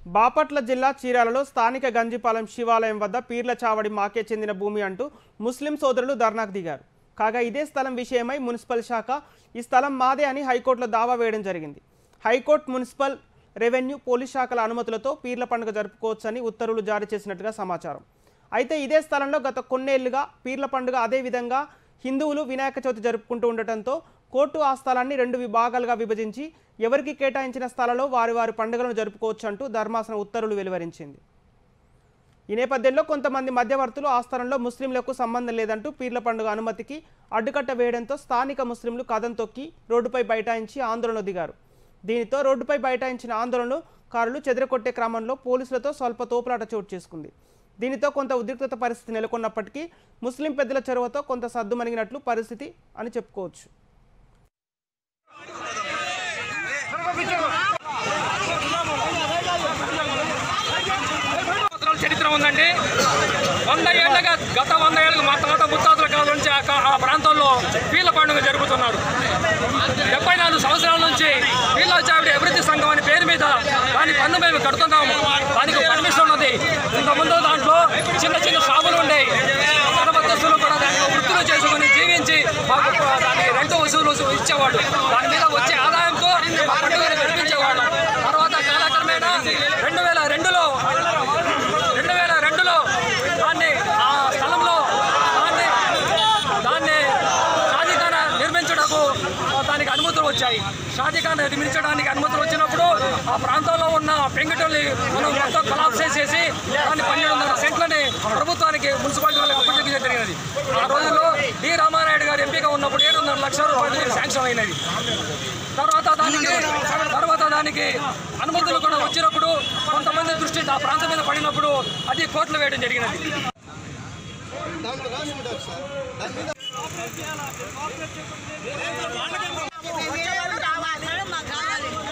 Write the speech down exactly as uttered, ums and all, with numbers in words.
బాపట్ల జిల్లా చీరాలలో స్థానిక గంజిపాలెం శివాలయం వద్ద పీర్ల చావడి మాకే చెందిన భూమి అంటూ ముస్లిం సోదరులు ధర్నాకు దిగారు. కాగా ఇదే స్థలం విషయమై మున్సిపల్ శాఖ ఈ స్థలం మాదే అని హైకోర్టులో దావా వేయడం జరిగింది. హైకోర్టు మున్సిపల్, రెవెన్యూ, పోలీస్ శాఖల అనుమతులతో పీర్ల పండుగ జరుపుకోవచ్చని ఉత్తర్వులు జారీ చేసినట్టుగా సమాచారం. అయితే ఇదే స్థలంలో గత కొన్నేళ్లుగా పీర్ల పండుగ అదే విధంగా హిందువులు వినాయక చవితి జరుపుకుంటూ ఉండటంతో కోర్టు ఆ స్థలాన్ని రెండు విభాగాలుగా విభజించి ఎవరికి కేటాయించిన స్థలంలో వారి వారి పండుగలను జరుపుకోవచ్చు అంటూ ధర్మాసనం ఉత్తర్వులు వెలువరించింది. ఈ నేపథ్యంలో కొంతమంది మధ్యవర్తులు ఆ స్థలంలో ముస్లింలకు సంబంధం లేదంటూ పీర్ల పండుగ అనుమతికి అడ్డుకట్ట వేయడంతో స్థానిక ముస్లింలు కదం తొక్కి రోడ్డుపై బైఠాయించి ఆందోళన దిగారు. దీనితో రోడ్డుపై బైఠాయించిన ఆందోళనకారులు చెదరకొట్టే క్రమంలో పోలీసులతో స్వల్ప తోపులాట చోటు చేసుకుంది. దీనితో కొంత ఉద్రిక్తత పరిస్థితి నెలకొన్నప్పటికీ ముస్లిం పెద్దల చొరవతో కొంత సద్దుమణిగినట్లు పరిస్థితి అని చెప్పుకోవచ్చు. చరిత్ర ఉందండి. వంద ఏళ్ళగా గత వంద ఏళ్ళకి మా తాత ముత్తాతల కాలం నుంచి ఆ ప్రాంతంలో పీర్ల పండుగ జరుపుతున్నారు. డెబ్బై నాలుగు సంవత్సరాల నుంచి పీర్ల చావిడి అభివృద్ధి సంఘం అనే పేరు మీద దాని పన్ను మేము కడుతున్నాము. దానికి పర్మిషన్ ఉన్నది. ఇంతకుముందు దాంట్లో చిన్న చిన్న షాపులు ఉండేవి. ధనబద్ధస్తులు కూడా దాన్ని వృత్తులు చేసుకుని జీవించి మాకు దానికి రెంట్ వసూలు ఇచ్చేవాళ్ళు. దాని మీద వచ్చే ఆదాయంతో పండుగను జరిపించేవాళ్ళు. తర్వాత కాలక్రమేణా రెండు వేల రెండులో రెండు వేల రెండులో దాన్ని ఆ స్థలంలో దాన్ని దాన్ని షాదీఖానా నిర్మించడానికి దానికి అనుమతులు వచ్చాయి. షాదీఖానా నిర్మించడానికి అనుమతులు వచ్చినప్పుడు ఆ ప్రాంతంలో ఉన్న పెంకుటల్ని మనం మొత్తం కొలాప్స్ చేసేసి దాన్ని పన్నెండు వందల సెంట్లని ప్రభుత్వానికి మున్సిపాలిటీ వాళ్ళకి అప్పగించడం జరిగినది. ఆ రోజుల్లో డి రామానాయుడు గారు ఎంపీగా ఉన్నప్పుడు ఏడున్నర లక్షల రూపాయలు శాంక్షన్ అయినది. తర్వాత దానికి తర్వాత దానికి అనుమతులు కూడా వచ్చినప్పుడు కొంతమంది దృష్టి ఆ ప్రాంతం మీద పడినప్పుడు అది కోర్టులో వేయడం జరిగినది. రావాలి